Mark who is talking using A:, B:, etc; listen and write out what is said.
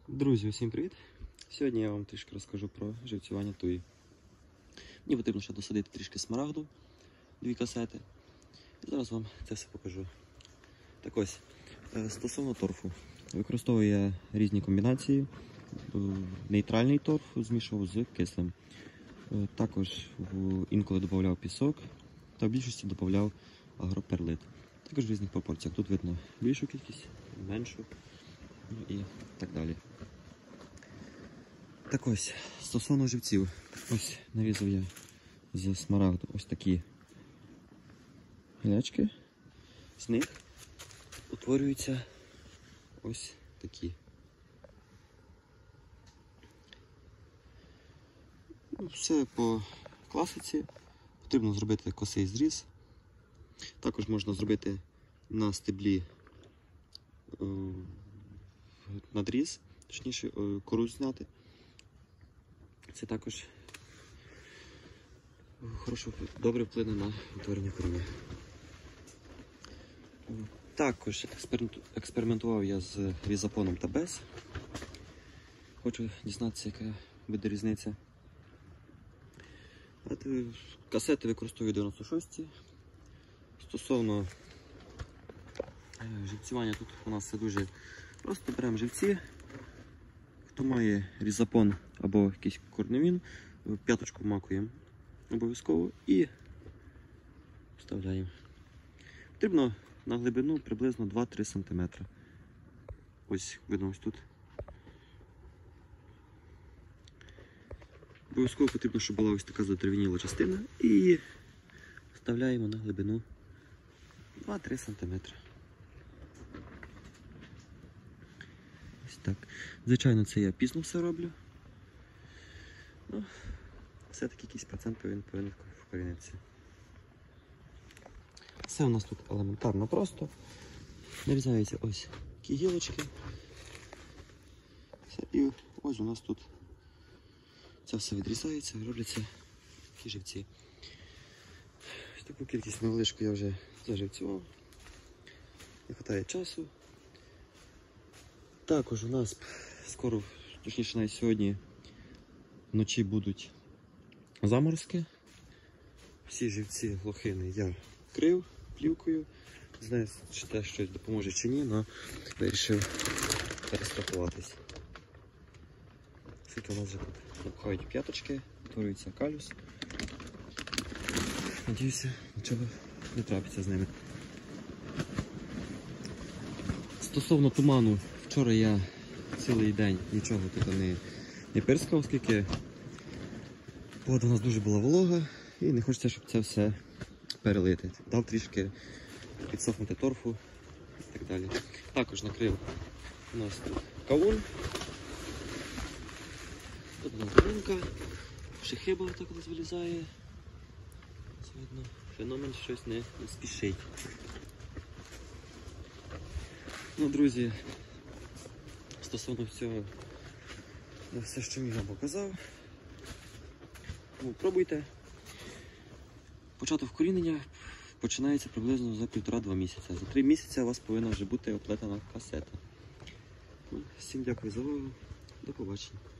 A: Друзі, усім привіт! Сьогодні я вам трішки розкажу про живцювання туї. Мені потрібно ще досадити трішки смарагду, 2 касети. І зараз вам це все покажу. Так ось, стосовно торфу. Використовую я різні комбінації. Нейтральний торф змішував з кислим. Також інколи додавав пісок, та в більшості додавав агроперлит. Також в різних пропорціях. Тут видно більшу кількість, меншу, ну і так далі. Так ось, стосовно живців, ось нарізав я з смарагду ось такі гілячки, з них утворюються ось такі. Все по класиці, потрібно зробити косий зріз, також можна зробити на стеблі надріз, точніше кору зняти. Це також добре вплине на утворення корови. Також експериментував я з різапоном та без. Хочу дізнатися, яка буде різниця. Касети використовую 96. Стосовно живцювання, тут у нас все дуже просто. Беремо живці. Хто має різапон або якийсь корневін, п'яточку вмакуємо обов'язково і вставляємо. Потрібно на глибину приблизно 2-3 см. Ось, видно, ось тут. Обов'язково потрібно, щоб була ось така задерев'яніла частина, і вставляємо на глибину 2-3 см. Ось так. Звичайно, це я пізно все роблю. Ну, все-таки якийсь процент повинен вкорінитися. Все у нас тут елементарно просто. Нарізаються ось такі гілочки. Все, і ось у нас тут це все відрізається, робляться такі живці. Таку кількість невеличку я вже заживцював. Не вистачає часу. Також у нас скоро, точніше навіть сьогодні, вночі будуть заморозки. Всі живці лохини я вкрив плівкою. Не знаю, чи те щось допоможе чи ні, але вирішив перестрахуватись. Скільки у нас вже тут обходять п'яточки, утворюється калюс. Надіюся, нічого не трапиться з ними. Стосовно туману, вчора я цілий день нічого тут не пирскав, оскільки погода у нас дуже була волога і не хочеться, щоб це все перелити. Дав трішки підсохнути торфу і так далі. Також накрив у нас тут кавун. Тут у нас будинка, шихиба так десь вилізає. Видно, феномен щось не спішить. Ну, друзі, стосовно всього, все, що я вам показав, пробуйте. Початок вкорінення починається приблизно за 1,5-2 місяці. За 3 місяці у вас повинна вже бути оплетена касета. Всім дякую за увагу. До побачення.